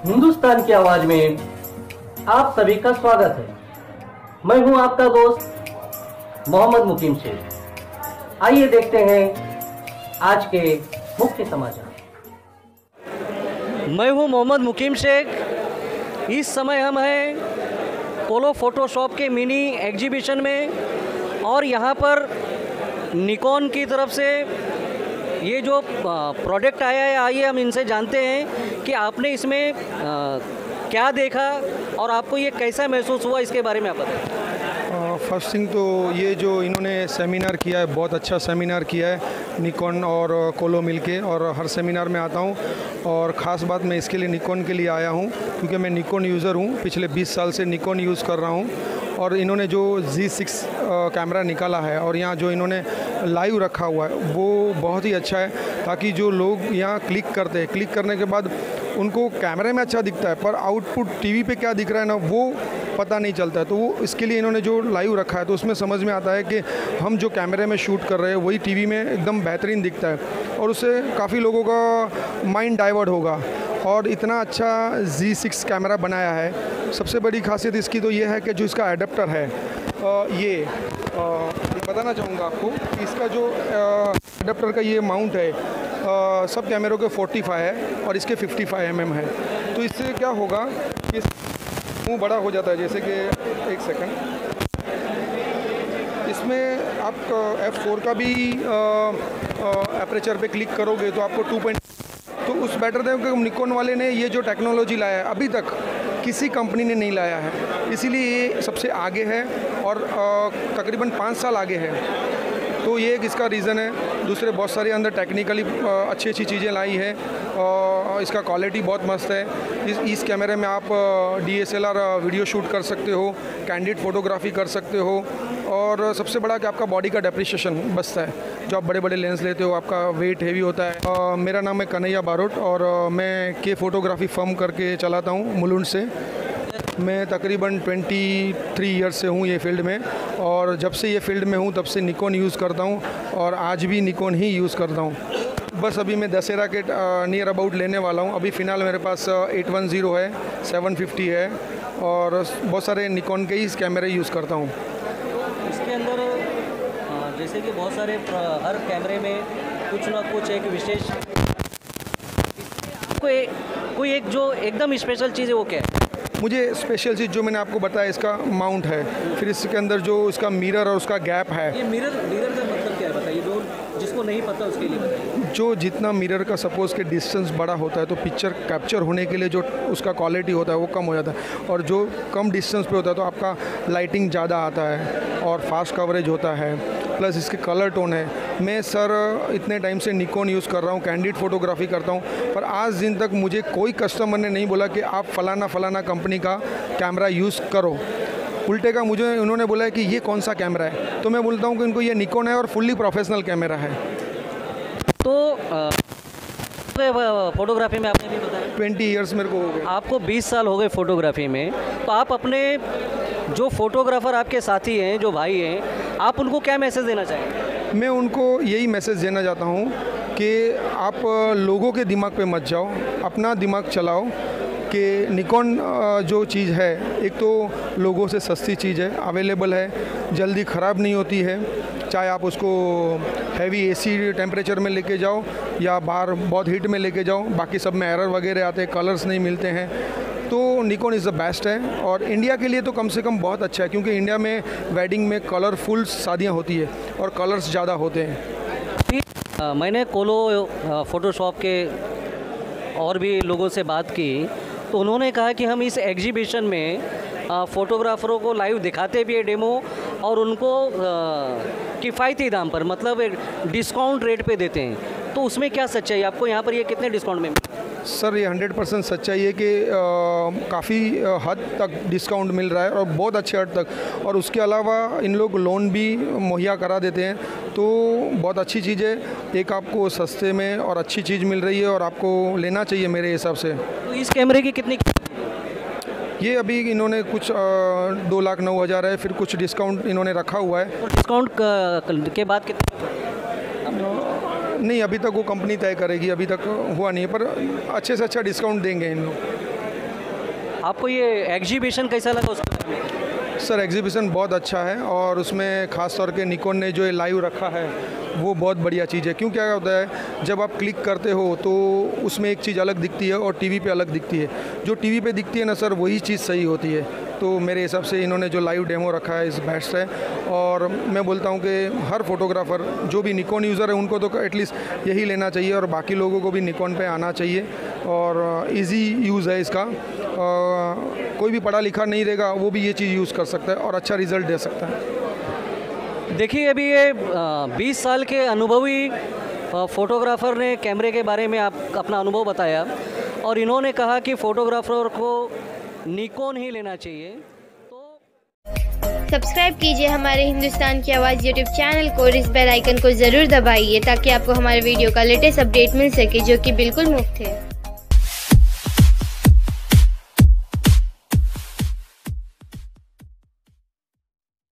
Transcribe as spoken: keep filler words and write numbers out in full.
हिंदुस्तान की आवाज में आप सभी का स्वागत है। मैं हूं आपका दोस्त मोहम्मद मुकीम शेख। आइए देखते हैं आज के मुख्य समाचार। मैं हूं मोहम्मद मुकीम शेख। इस समय हम हैं पोलो फोटोशॉप के मिनी एग्जीबिशन में और यहाँ पर निकॉन की तरफ से ये जो प्रोडक्ट आया है, आइए हम इनसे जानते हैं कि आपने इसमें आ, क्या देखा और आपको ये कैसा महसूस हुआ, इसके बारे में आप बताएं। फर्स्ट थिंग तो ये जो इन्होंने सेमिनार किया है, बहुत अच्छा सेमिनार किया है निकॉन और कोलो मिलके, और हर सेमिनार में आता हूँ और ख़ास बात मैं इसके लिए निकॉन के लिए आया हूँ क्योंकि मैं निकॉन यूज़र हूँ। पिछले बीस साल से निकॉन यूज़ कर रहा हूँ और इन्होंने जो ज़ी सिक्स कैमरा निकाला है और यहाँ जो इन्होंने लाइव रखा हुआ है वो बहुत ही अच्छा है, ताकि जो लोग यहाँ क्लिक करते हैं, क्लिक करने के बाद उनको कैमरे में अच्छा दिखता है पर आउटपुट टीवी पे क्या दिख रहा है ना वो पता नहीं चलता है। तो वो इसके लिए इन्होंने जो लाइव रखा है तो उसमें समझ में आता है कि हम जो कैमरे में शूट कर रहे हैं वही टीवी में एकदम बेहतरीन दिखता है और उससे काफ़ी लोगों का माइंड डाइवर्ट होगा। और इतना अच्छा ज़ी सिक्स कैमरा बनाया है। सबसे बड़ी खासियत इसकी तो ये है कि जो इसका एडाप्टर है आ, ये आ, मैं बताना चाहूँगा आपको कि इसका जो एडाप्टर का ये माउंट है आ, सब कैमरों के पैंतालीस है और इसके पचपन एम एम है। तो इससे क्या होगा कि मुँह बड़ा हो जाता है, जैसे कि एक सेकंड इसमें आप एफ फोर का भी एपरेचर पे क्लिक करोगे तो आपको टू पॉइंट तो उस बेटर दें कि निकॉन वाले ने ये जो टेक्नोलॉजी लाया है अभी तक किसी कंपनी ने नहीं लाया है, इसीलिए ये सबसे आगे है और तकरीबन पाँच साल आगे है। तो ये एक इसका रीज़न है। दूसरे बहुत सारी अंदर टेक्निकली अच्छी अच्छी चीज़ें लाई है और इसका क्वालिटी बहुत मस्त है। इस इस कैमरे में आप D S L R video shoot कर सकते हो, कैंडिड फोटोग्राफी कर सकते हो और सबसे बड़ा कि आपका बॉडी का डेप्रिसिएशन बचता है। जो आप बड़े बड़े लेंस लेते हो आपका वेट हेवी होता है। आ, मेरा नाम है कन्हैया बारोट और आ, मैं के फोटोग्राफी फर्म करके चलाता हूँ मुलुंड से। मैं तकरीबन तेईस ईयर्स से हूँ ये फील्ड में और जब से ये फील्ड में हूँ तब से निकॉन यूज़ करता हूँ और आज भी निकॉन ही यूज़ करता हूँ। बस अभी मैं दशहरा के नियर अबाउट लेने वाला हूँ। अभी फ़िलहाल मेरे पास एट वन ज़ीरो है, सेवन फिफ्टी है और बहुत सारे निकॉन के ही कैमरे यूज़ करता हूँ। इसके अंदर जैसे कि बहुत सारे हर कैमरे में कुछ ना कुछ एक विशेष कोई कोई एक जो एकदम स्पेशल चीज़ है वो क्या है? मुझे स्पेशल चीज़ जो मैंने आपको बताया इसका माउंट है, फिर इसके अंदर जो इसका मिरर और उसका गैप है। ये मिरर मिरर का मतलब क्या है बताइए, जो जिसको नहीं पता उसके लिए बताइए। जो जितना मिरर का सपोज़ के डिस्टेंस बड़ा होता है तो पिक्चर कैप्चर होने के लिए जो उसका क्वालिटी होता है वो कम हो जाता है और जो कम डिस्टेंस पे होता है तो आपका लाइटिंग ज़्यादा आता है और फास्ट कवरेज होता है, प्लस इसके कलर टोन है। मैं सर इतने टाइम से निकॉन यूज़ कर रहा हूँ, कैंडिड फोटोग्राफी करता हूँ, पर आज दिन तक मुझे कोई कस्टमर ने नहीं बोला कि आप फ़लाना फ़लाना कंपनी का कैमरा यूज़ करो। उल्टे का मुझे उन्होंने बोला है कि ये कौन सा कैमरा है, तो मैं बोलता हूँ कि इनको ये निकॉन है और फुल्ली प्रोफेशनल कैमरा है। तो फोटोग्राफी में आपने भी बताया ट्वेंटी ईयर्स मेरे को हो गए। आपको बीस साल हो गए फोटोग्राफी में, तो आप अपने जो फोटोग्राफ़र आपके साथी हैं, जो भाई हैं, आप उनको क्या मैसेज देना चाहेंगे? मैं उनको यही मैसेज देना चाहता हूँ कि आप लोगों के दिमाग पे मत जाओ, अपना दिमाग चलाओ कि निकॉन जो चीज़ है एक तो लोगों से सस्ती चीज़ है, अवेलेबल है, जल्दी ख़राब नहीं होती है। चाहे आप उसको हैवी एसी टेम्परेचर में लेके जाओ या बाहर बहुत हीट में लेके जाओ, बाकी सब में एरर वगैरह आते हैं, कलर्स नहीं मिलते हैं। तो निकॉन इज़ द बेस्ट है और इंडिया के लिए तो कम से कम बहुत अच्छा है क्योंकि इंडिया में वेडिंग में कलरफुल शादियाँ होती है और कलर्स ज़्यादा होते हैं। मैंने कोलो फोटोशॉप के और भी लोगों से बात की तो उन्होंने कहा कि हम इस एग्जीबिशन में फ़ोटोग्राफ़रों को लाइव दिखाते भी है डेमो और उनको किफ़ायती दाम पर, मतलब डिस्काउंट रेट पे देते हैं। तो उसमें क्या सच्चाई, आपको यहाँ पर ये कितने डिस्काउंट में? सर ये हंड्रेड परसेंट सच्चाई है कि काफ़ी हद तक डिस्काउंट मिल रहा है और बहुत अच्छे हद तक, और उसके अलावा इन लोग लोन भी मुहैया करा देते हैं। तो बहुत अच्छी चीज़ है, एक आपको सस्ते में और अच्छी चीज़ मिल रही है और आपको लेना चाहिए मेरे हिसाब से। तो इस कैमरे की कितनी? ये अभी इन्होंने कुछ आ, दो लाख नौ हज़ार है, फिर कुछ डिस्काउंट इन्होंने रखा हुआ है। तो डिस्काउंट के बाद कितने? नहीं, अभी तक वो कंपनी तय करेगी, अभी तक हुआ नहीं है, पर अच्छे से अच्छा डिस्काउंट देंगे इन लोग। आपको ये एग्जीबिशन कैसा लगा उसके बारे में? सर एग्जीबिशन बहुत अच्छा है और उसमें ख़ास तौर के निकॉन ने जो ये लाइव रखा है वो बहुत बढ़िया चीज़ है। क्यों क्या होता है, जब आप क्लिक करते हो तो उसमें एक चीज़ अलग दिखती है और टीवी पे अलग दिखती है। जो टीवी पे दिखती है ना सर, वही चीज़ सही होती है। तो मेरे हिसाब से इन्होंने जो लाइव डेमो रखा है इस बेस्ट है। और मैं बोलता हूँ कि हर फोटोग्राफ़र जो भी निकॉन यूज़र है उनको तो एटलीस्ट यही लेना चाहिए और बाकी लोगों को भी निकॉन पे आना चाहिए। और इजी यूज़ है इसका, और कोई भी पढ़ा लिखा नहीं रहेगा वो भी ये चीज़ यूज़ कर सकता है और अच्छा रिज़ल्ट दे सकता है। देखिए, अभी ये बीस साल के अनुभवी फ़ोटोग्राफ़र ने कैमरे के बारे में आप अपना अनुभव बताया और इन्होंने कहा कि फ़ोटोग्राफ़र को निकॉन ही लेना चाहिए। तो सब्सक्राइब कीजिए हमारे हिंदुस्तान की आवाज़ यूट्यूब चैनल को और इस बेल आइकन को ज़रूर दबाइए ताकि आपको हमारे वीडियो का लेटेस्ट अपडेट मिल सके, जो कि बिल्कुल मुफ्त है।